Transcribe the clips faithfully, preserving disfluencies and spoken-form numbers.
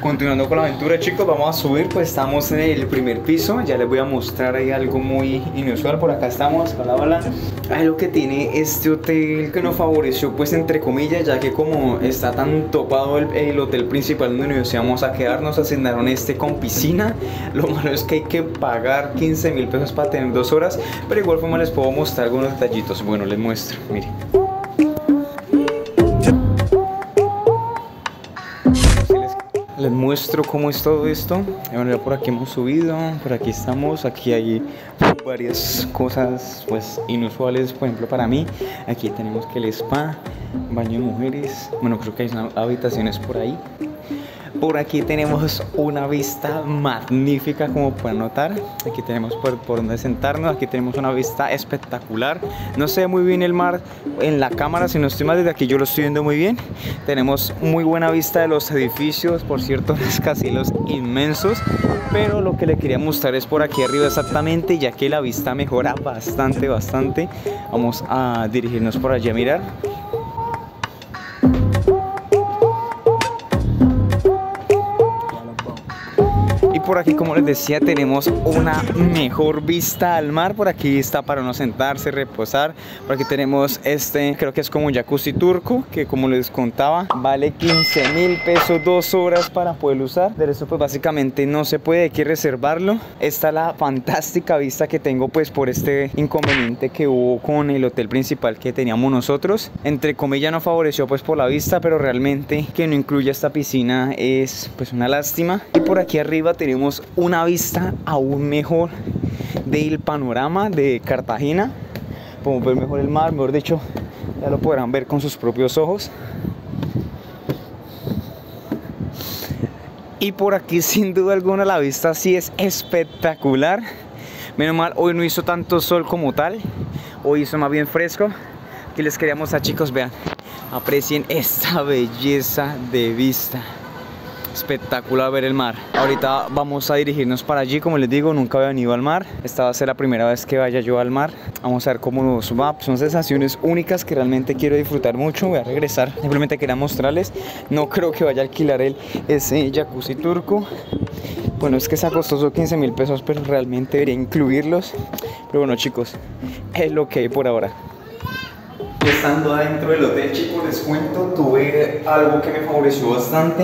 Continuando con la aventura, chicos, vamos a subir. Pues estamos en el primer piso. Ya les voy a mostrar ahí algo muy inusual. Por acá estamos, hola, hola. Algo que tiene este hotel que nos favoreció, pues entre comillas, ya que como está tan topado el, el hotel principal donde nos íbamos a quedar, nos asignaron este con piscina. Lo malo es que hay que pagar quince mil pesos para tener dos horas, pero igual forma les puedo mostrar algunos detallitos. Bueno, les muestro, miren. Les muestro cómo es todo esto. Bueno, ya por aquí hemos subido, por aquí estamos, aquí hay varias cosas pues inusuales, por ejemplo para mí. Aquí tenemos que el spa, baño de mujeres, bueno, creo que hay unas habitaciones por ahí. Por aquí tenemos una vista magnífica, como pueden notar. Aquí tenemos por, por donde sentarnos. Aquí tenemos una vista espectacular. No se ve muy bien el mar en la cámara, si no estoy mal, desde aquí yo lo estoy viendo muy bien. Tenemos muy buena vista de los edificios, por cierto, rascacielos inmensos. Pero lo que le quería mostrar es por aquí arriba exactamente, ya que la vista mejora bastante, bastante. Vamos a dirigirnos por allí a mirar. Por aquí, como les decía, tenemos una mejor vista al mar. Por aquí está para uno sentarse, reposar. Por aquí tenemos este, creo que es como un jacuzzi turco, que como les contaba, vale quince mil pesos dos horas para poder usar. De eso pues básicamente no se puede, hay que reservarlo. Esta es la fantástica vista que tengo pues por este inconveniente que hubo con el hotel principal que teníamos nosotros. Entre comillas no favoreció pues por la vista, pero realmente que no incluya esta piscina es pues una lástima. Y por aquí arriba tenemos una vista aún mejor del panorama de Cartagena. Podemos ver mejor el mar, mejor dicho, ya lo podrán ver con sus propios ojos. Y por aquí sin duda alguna la vista sí es espectacular. Menos mal hoy no hizo tanto sol como tal, hoy hizo más bien fresco. Aquí les quería mostrar, chicos, vean, aprecien esta belleza de vista. Espectacular ver el mar. Ahorita vamos a dirigirnos para allí. Como les digo, nunca había venido al mar. Esta va a ser la primera vez que vaya yo al mar. Vamos a ver cómo nos va. Son sensaciones únicas que realmente quiero disfrutar mucho. Voy a regresar. Simplemente quería mostrarles. No creo que vaya a alquilar el, ese jacuzzi turco. Bueno, es que está costoso quince mil pesos, pero realmente debería incluirlos. Pero bueno, chicos, es lo que hay por ahora. Estando adentro del hotel, chicos, les cuento, tuve algo que me favoreció bastante.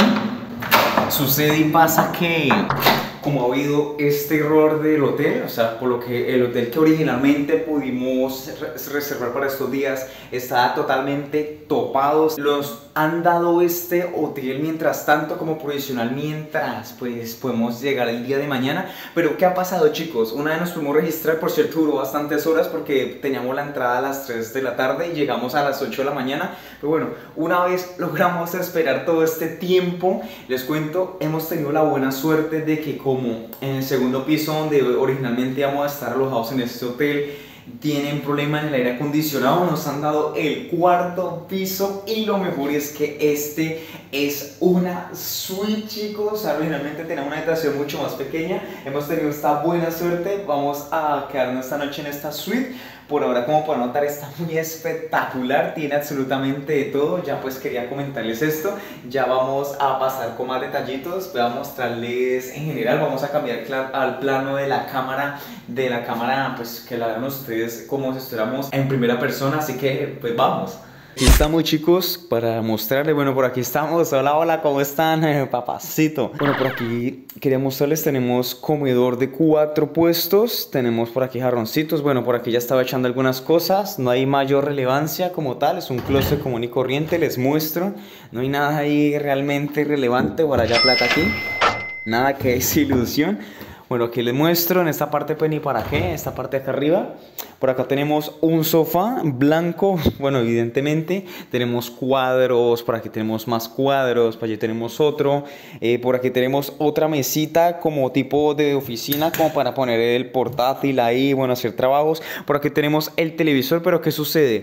Sucede y pasa que como ha habido este error del hotel, o sea, por lo que el hotel que originalmente pudimos reservar para estos días está totalmente topado. Los han dado este hotel mientras tanto como provisional mientras pues podemos llegar el día de mañana. Pero ¿qué ha pasado, chicos? Una vez nos pudimos registrar, por cierto duró bastantes horas porque teníamos la entrada a las tres de la tarde y llegamos a las ocho de la mañana. Pero bueno, una vez logramos esperar todo este tiempo, les cuento, hemos tenido la buena suerte de que como en el segundo piso donde originalmente íbamos a estar alojados en este hotel tienen problemas en el aire acondicionado, nos han dado el cuarto piso y lo mejor es que este es una suite, chicos. O sea, originalmente tenía una habitación mucho más pequeña, hemos tenido esta buena suerte, vamos a quedarnos esta noche en esta suite. Por ahora, como pueden notar, está muy espectacular, tiene absolutamente de todo. Ya pues quería comentarles esto, ya vamos a pasar con más detallitos, voy a mostrarles en general, vamos a cambiar al plano de la cámara, de la cámara pues que la vean ustedes como si estuviéramos en primera persona, así que pues vamos. Aquí estamos, chicos, para mostrarles. Bueno, por aquí estamos. Hola, hola, ¿cómo están? Eh, papacito. Bueno, por aquí quería mostrarles. Tenemos comedor de cuatro puestos. Tenemos por aquí jarroncitos. Bueno, por aquí ya estaba echando algunas cosas. No hay mayor relevancia como tal. Es un closet común y corriente. Les muestro. No hay nada ahí realmente relevante. Por allá plata aquí. Nada que es ilusión. Bueno, aquí les muestro en esta parte, pues ni para qué, esta parte de acá arriba. Por acá tenemos un sofá blanco, bueno, evidentemente. Tenemos cuadros, por aquí tenemos más cuadros, por allí tenemos otro. Eh, por aquí tenemos otra mesita como tipo de oficina, como para poner el portátil ahí, bueno, hacer trabajos. Por aquí tenemos el televisor, pero ¿qué sucede?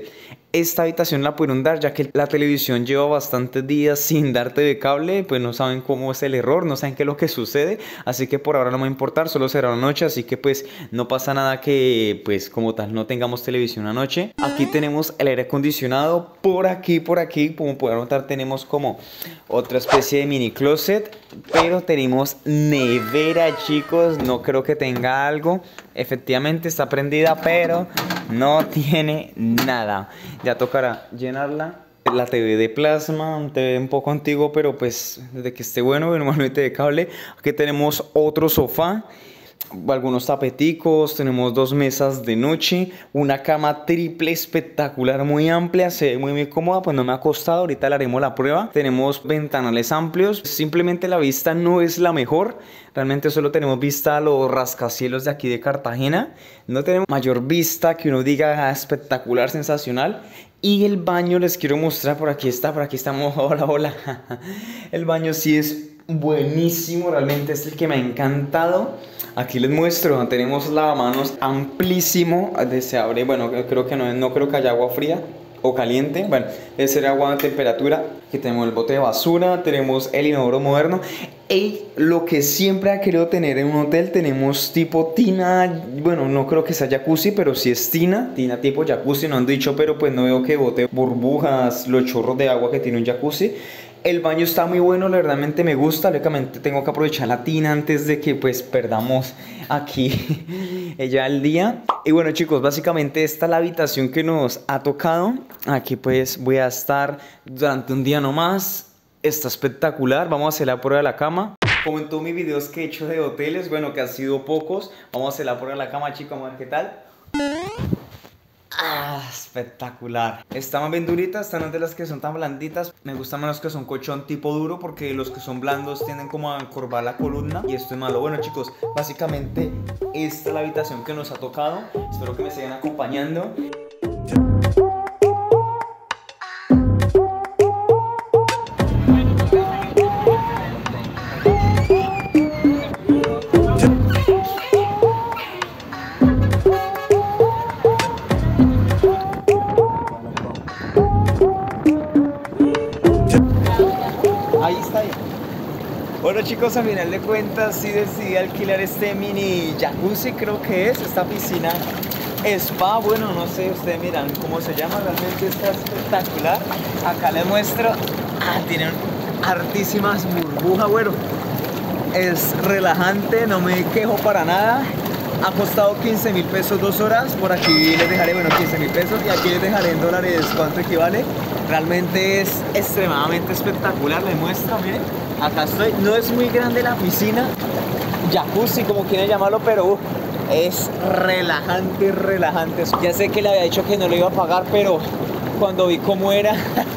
esta habitación la pudieron dar, ya que la televisión lleva bastantes días sin dar T V cable, pues no saben cómo es el error, no saben qué es lo que sucede, así que por ahora no me va a importar, solo será una noche, así que pues no pasa nada que pues como tal no tengamos televisión anoche. Aquí tenemos el aire acondicionado, por aquí, por aquí, como pueden notar tenemos como otra especie de mini closet, pero tenemos nevera, chicos, no creo que tenga algo. Efectivamente está prendida, pero no tiene nada. Ya tocará llenarla. La T V de plasma, un T V un poco antiguo, pero pues desde que esté bueno, normalmente de cable. Aquí tenemos otro sofá, algunos tapeticos, tenemos dos mesas de noche, una cama triple espectacular, muy amplia, se ve muy muy cómoda, pues no me ha costado, ahorita le haremos la prueba. Tenemos ventanales amplios, simplemente la vista no es la mejor, realmente solo tenemos vista a los rascacielos de aquí de Cartagena, no tenemos mayor vista que uno diga ah, espectacular, sensacional. Y el baño les quiero mostrar, por aquí está, por aquí estamos, hola, hola. El baño sí es buenísimo, realmente es el que me ha encantado. Aquí les muestro, tenemos lavamanos amplísimo, se abre, bueno, creo que no, no creo que haya agua fría o caliente, bueno, debe ser agua a temperatura. Aquí tenemos el bote de basura, tenemos el inodoro moderno. Y lo que siempre ha querido tener en un hotel, tenemos tipo tina, bueno, no creo que sea jacuzzi, pero sí es tina, tina tipo jacuzzi, no han dicho, pero pues no veo que bote burbujas, los chorros de agua que tiene un jacuzzi. El baño está muy bueno, realmente me gusta, lógicamente tengo que aprovechar la tina antes de que pues perdamos aquí ya el día. Y bueno chicos, básicamente esta es la habitación que nos ha tocado. Aquí pues voy a estar durante un día nomás. Está espectacular, vamos a hacer la prueba de la cama. Como en todos mis videos que he hecho de hoteles, bueno que han sido pocos, vamos a hacer la prueba de la cama chicos, vamos a ver qué tal. Ah, espectacular. Están bien duritas, están de las que son tan blanditas. Me gustan más las que son colchón tipo duro, porque los que son blandos tienden como a encorvar la columna y esto es malo. Bueno chicos, básicamente esta es la habitación que nos ha tocado. Espero que me sigan acompañando. Bueno chicos, a final de cuentas sí decidí alquilar este mini jacuzzi, creo que es, esta piscina spa, bueno no sé, ustedes miran cómo se llama, realmente está espectacular. Acá les muestro, ah, tienen hartísimas burbujas, bueno, es relajante, no me quejo para nada. Ha costado quince mil pesos dos horas, por aquí les dejaré, bueno, quince mil pesos y aquí les dejaré en dólares cuánto equivale. Realmente es extremadamente espectacular, les muestro, miren, acá estoy, no es muy grande la piscina, jacuzzi como quieren llamarlo, pero uh, es relajante, relajante. Ya sé que le había dicho que no lo iba a pagar, pero cuando vi cómo era,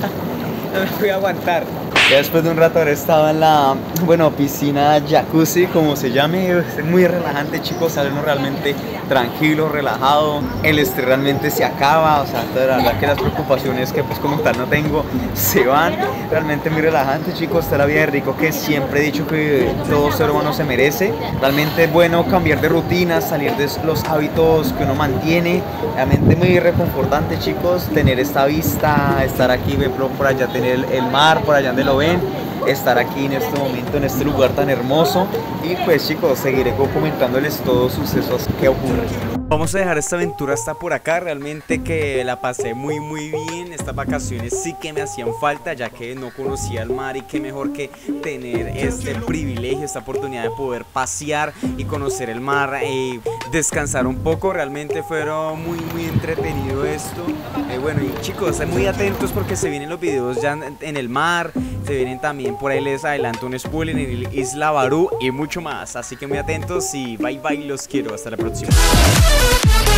no me fui a aguantar. Ya después de un rato haber estado en la, bueno, piscina jacuzzi, como se llame, es muy relajante chicos, sale uno realmente tranquilo, relajado, el estrés realmente se acaba, o sea, la verdad que las preocupaciones que pues como tal no tengo, se van, realmente muy relajante chicos, está la vida de rico que siempre he dicho que todo ser humano se merece, realmente es bueno cambiar de rutina, salir de los hábitos que uno mantiene, realmente muy reconfortante chicos, tener esta vista, estar aquí, ven por allá, tener el, el mar, por allá donde lo ven, estar aquí en este momento, en este lugar tan hermoso. Y pues chicos, seguiré comentándoles todos los sucesos que ocurren. Vamos a dejar esta aventura hasta por acá, realmente que la pasé muy muy bien, estas vacaciones sí que me hacían falta ya que no conocía el mar y qué mejor que tener este privilegio, esta oportunidad de poder pasear y conocer el mar y descansar un poco, realmente fueron muy muy entretenido esto. Eh, bueno y chicos, estén muy atentos porque se vienen los videos ya en, en el mar, se vienen también por ahí les adelanto un spoiler en Isla Barú y mucho más, así que muy atentos y bye bye, los quiero, hasta la próxima.